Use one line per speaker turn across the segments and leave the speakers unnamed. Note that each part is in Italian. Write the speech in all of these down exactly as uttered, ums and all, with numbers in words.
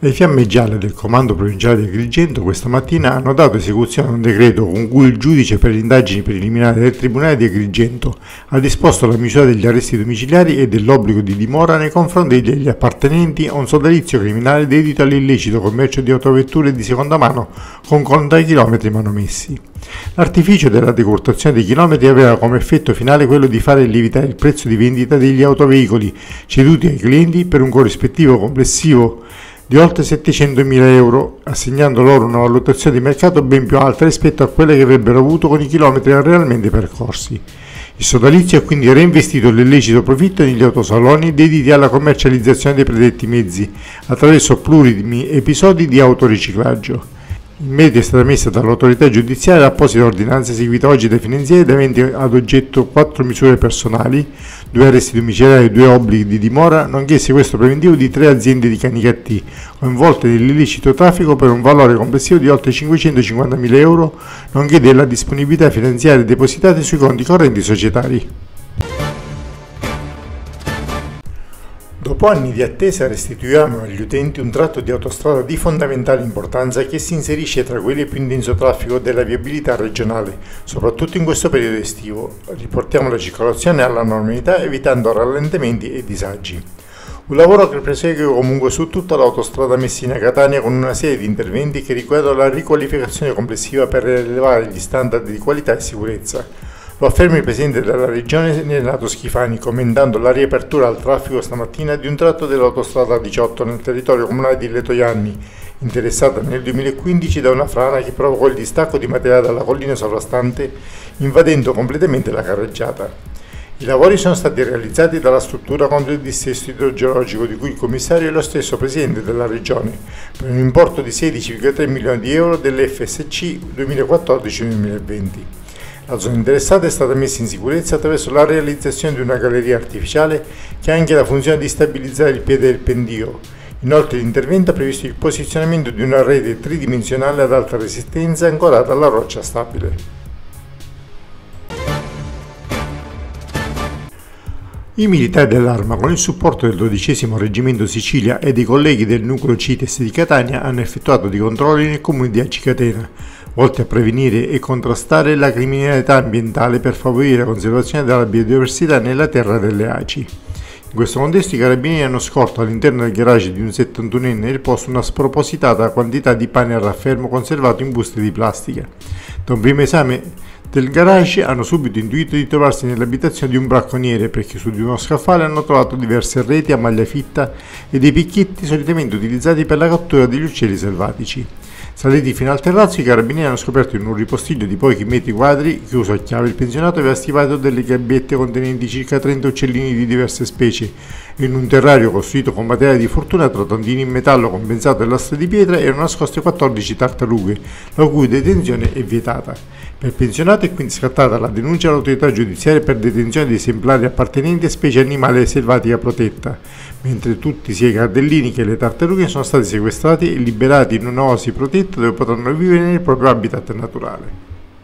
Le Fiamme Gialle del Comando Provinciale di Agrigento questa mattina hanno dato esecuzione a un decreto con cui il giudice per le indagini preliminari del Tribunale di Agrigento ha disposto la misura degli arresti domiciliari e dell'obbligo di dimora nei confronti degli appartenenti a un sodalizio criminale dedito all'illecito commercio di autovetture di seconda mano con contachilometri manomessi. L'artificio della decurtazione dei chilometri aveva come effetto finale quello di fare lievitare il prezzo di vendita degli autoveicoli ceduti ai clienti per un corrispettivo complessivo di oltre settecentomila euro, assegnando loro una valutazione di mercato ben più alta rispetto a quelle che avrebbero avuto con i chilometri realmente percorsi. Il sodalizio ha quindi reinvestito l'illecito profitto negli autosaloni dediti alla commercializzazione dei predetti mezzi attraverso plurimi episodi di autoriciclaggio. In merito è stata messa dall'autorità giudiziaria l'apposita ordinanza eseguita oggi dai finanzieri aventi ad oggetto quattro misure personali, due arresti domiciliari e due obblighi di dimora, nonché il sequestro preventivo di tre aziende di Canicattì, coinvolte nell'illecito traffico per un valore complessivo di oltre cinquecentocinquantamila euro, nonché della disponibilità finanziaria depositate sui conti correnti societari. Dopo anni di attesa restituiamo agli utenti un tratto di autostrada di fondamentale importanza che si inserisce tra quelli più in denso traffico della viabilità regionale, soprattutto in questo periodo estivo. Riportiamo la circolazione alla normalità evitando rallentamenti e disagi. Un lavoro che prosegue comunque su tutta l'autostrada Messina-Catania con una serie di interventi che riguardano la riqualificazione complessiva per elevare gli standard di qualità e sicurezza. Lo afferma il Presidente della Regione Renato Schifani commentando la riapertura al traffico stamattina di un tratto dell'autostrada diciotto nel territorio comunale di Letojanni, interessata nel duemilaquindici da una frana che provocò il distacco di materiale dalla collina sovrastante, invadendo completamente la carreggiata. I lavori sono stati realizzati dalla struttura contro il dissesto idrogeologico di cui il commissario è lo stesso Presidente della Regione, per un importo di sedici virgola tre milioni di euro dell'F S C duemilaquattordici duemilaventi. La zona interessata è stata messa in sicurezza attraverso la realizzazione di una galleria artificiale che ha anche la funzione di stabilizzare il piede del pendio. Inoltre l'intervento ha previsto il posizionamento di una rete tridimensionale ad alta resistenza ancorata alla roccia stabile. I militari dell'Arma, con il supporto del dodicesimo Reggimento Sicilia e dei colleghi del nucleo CITES di Catania, hanno effettuato dei controlli nel comune di Acicatena, volti a prevenire e contrastare la criminalità ambientale per favorire la conservazione della biodiversità nella terra delle Aci. In questo contesto i carabinieri hanno scorto all'interno del garage di un settantunenne del posto una spropositata quantità di pane a raffermo conservato in buste di plastica. Da un primo esame del garage hanno subito intuito di trovarsi nell'abitazione di un bracconiere perché su di uno scaffale hanno trovato diverse reti a maglia fitta e dei picchietti solitamente utilizzati per la cattura degli uccelli selvatici. Saliti fino al terrazzo, i carabinieri hanno scoperto in un ripostiglio di pochi metri quadri, chiuso a chiave, il pensionato aveva stivato delle gabbiette contenenti circa trenta uccellini di diverse specie. In un terrario costruito con materiali di fortuna tra tondini in metallo compensato e lastre di pietra erano nascoste quattordici tartarughe, la cui detenzione è vietata. Per il pensionato è quindi scattata la denuncia all'autorità giudiziaria per detenzione di esemplari appartenenti a specie animale selvatica protetta, mentre tutti sia i cardellini che le tartarughe sono stati sequestrati e liberati in un'oasi protetta dove potranno vivere nel proprio habitat naturale.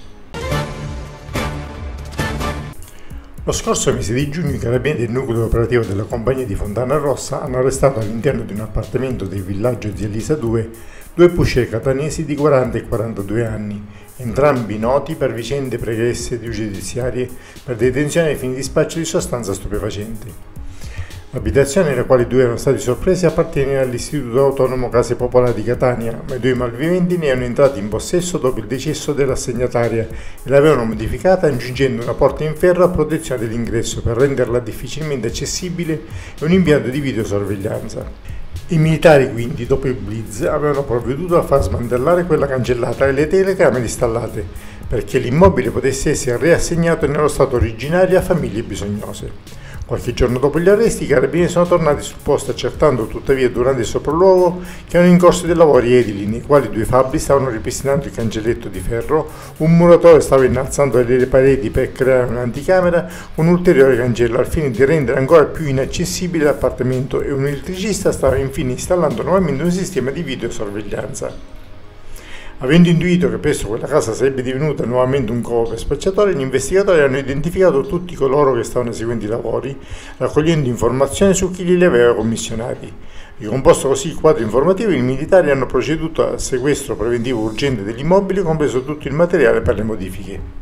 Lo scorso mese di giugno i carabinieri del nucleo operativo della compagnia di Fontana Rossa hanno arrestato all'interno di un appartamento del villaggio Zia Elisa due due pusher catanesi di quaranta e quarantadue anni, entrambi noti per vicende pregresse giudiziarie per detenzione ai fini di spaccio di sostanza stupefacente. L'abitazione nella quale i due erano stati sorpresi appartiene all'Istituto Autonomo Case Popolari di Catania, ma i due malviventi ne erano entrati in possesso dopo il decesso dell'assegnataria e l'avevano modificata aggiungendo una porta in ferro a protezione dell'ingresso per renderla difficilmente accessibile e un impianto di videosorveglianza. I militari quindi, dopo il blitz, avevano provveduto a far smantellare quella cancellata e le telecamere installate, perché l'immobile potesse essere riassegnato nello stato originario a famiglie bisognose. Qualche giorno dopo gli arresti i carabinieri sono tornati sul posto accertando tuttavia durante il sopralluogo che erano in corso dei lavori edili nei quali due fabbri stavano ripristinando il cancelletto di ferro, un muratore stava innalzando le pareti per creare un'anticamera con un ulteriore cancello al fine di rendere ancora più inaccessibile l'appartamento e un elettricista stava infine installando nuovamente un sistema di videosorveglianza. Avendo intuito che presto quella casa sarebbe divenuta nuovamente un covo per spacciatori, gli investigatori hanno identificato tutti coloro che stavano eseguendo i lavori, raccogliendo informazioni su chi li aveva commissionati. Ricomposto così il quadro informativo, i militari hanno proceduto al sequestro preventivo urgente degli immobili, compreso tutto il materiale per le modifiche.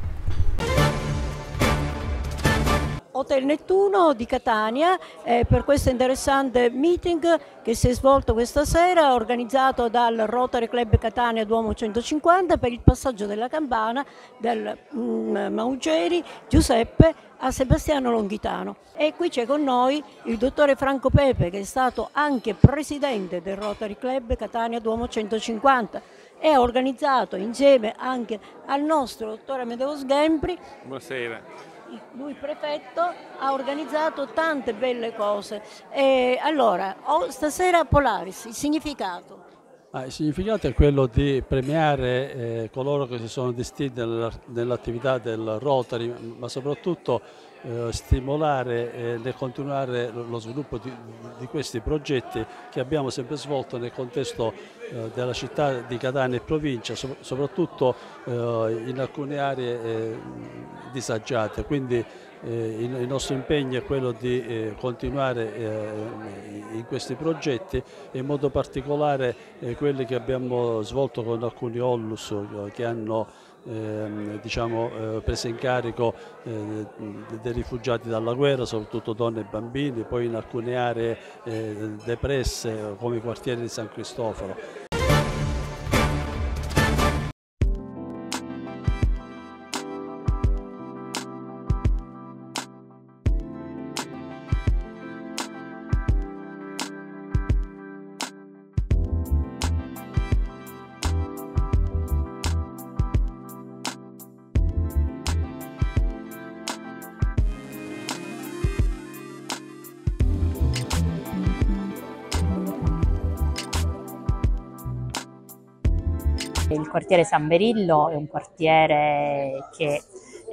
Hotel Nettuno di Catania, eh, per questo interessante meeting che si è svolto questa sera, organizzato dal Rotary Club Catania Duomo centocinquanta per il passaggio della campana del mm, Maugeri Giuseppe a Sebastiano Longhitano. E qui c'è con noi il dottore Franco Pepe, che è stato anche presidente del Rotary Club Catania Duomo centocinquanta e ha organizzato insieme anche al nostro dottore Amedeo Sghembri.
Buonasera.
Lui prefetto ha organizzato tante belle cose. E allora, oh, stasera Polaris, il significato?
Ah, il significato è quello di premiare eh, coloro che si sono distinti nell'attività del Rotary, ma soprattutto eh, stimolare e eh, continuare lo sviluppo di, di questi progetti che abbiamo sempre svolto nel contesto eh, della città di Catania e provincia, so, soprattutto eh, in alcune aree eh, disagiate. Quindi eh, il, il nostro impegno è quello di eh, continuare eh, in questi progetti e in modo particolare eh, quelli che abbiamo svolto con alcuni Onlus eh, che hanno eh, diciamo, eh, preso in carico eh, dei rifugiati dalla guerra, soprattutto donne e bambini, poi in alcune aree eh, depresse come i quartieri di San Cristoforo.
Il quartiere San Berillo è un quartiere che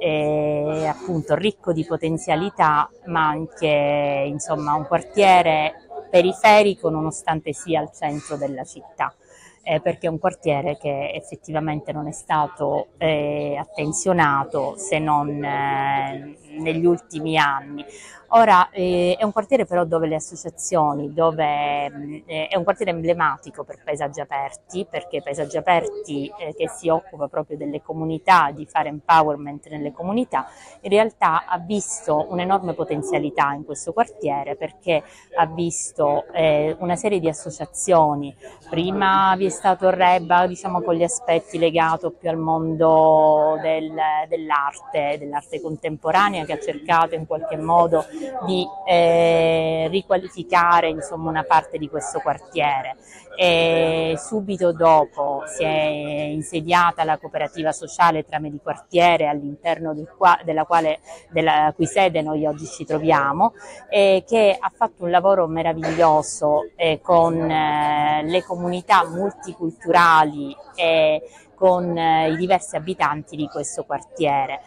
è appunto ricco di potenzialità, ma anche insomma, un quartiere periferico nonostante sia al centro della città, eh, perché è un quartiere che effettivamente non è stato eh, attenzionato se non eh, negli ultimi anni. Ora eh, è un quartiere però dove le associazioni, dove eh, è un quartiere emblematico per Paesaggi Aperti, perché Paesaggi Aperti eh, che si occupa proprio delle comunità, di fare empowerment nelle comunità, in realtà ha visto un'enorme potenzialità in questo quartiere, perché ha visto eh, una serie di associazioni. Prima vi è stato il Reba, diciamo, con gli aspetti legati più al mondo del, dell'arte, dell'arte contemporanea, che ha cercato in qualche modo di eh, riqualificare insomma, una parte di questo quartiere. E subito dopo si è insediata la cooperativa sociale Trame di Quartiere, all'interno del qua, della quale, della cui sede noi oggi ci troviamo, e che ha fatto un lavoro meraviglioso eh, con eh, le comunità multiculturali e con eh, i diversi abitanti di questo quartiere.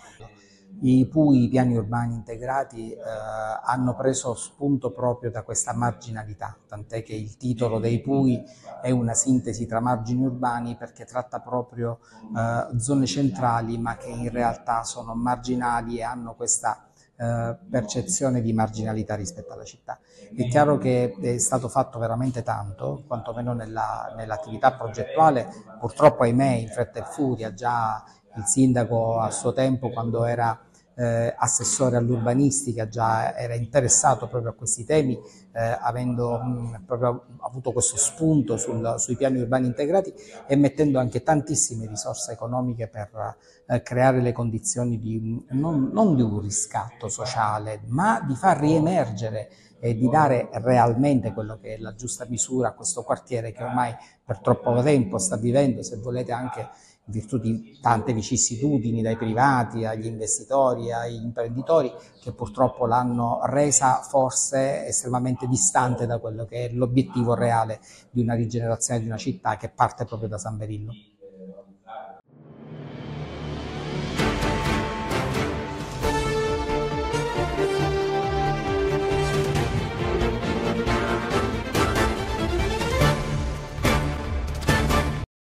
I P U I, i piani urbani integrati, eh, hanno preso spunto proprio da questa marginalità, tant'è che il titolo dei P U I è una sintesi tra margini urbani, perché tratta proprio eh, zone centrali ma che in realtà sono marginali e hanno questa eh, percezione di marginalità rispetto alla città. È chiaro che è stato fatto veramente tanto, quantomeno nell'attività progettuale, purtroppo ahimè in fretta e furia. Già il sindaco a suo tempo, quando era eh, assessore all'urbanistica, già era interessato proprio a questi temi, eh, avendo mh, proprio avuto questo spunto sul, sui piani urbani integrati e mettendo anche tantissime risorse economiche per eh, creare le condizioni di, non, non di un riscatto sociale, ma di far riemergere e di dare realmente quello che è la giusta misura a questo quartiere che ormai per troppo tempo sta vivendo, se volete anche in virtù di tante vicissitudini, dai privati agli investitori, agli imprenditori, che purtroppo l'hanno resa forse estremamente distante da quello che è l'obiettivo reale di una rigenerazione di una città che parte proprio da San Berillo.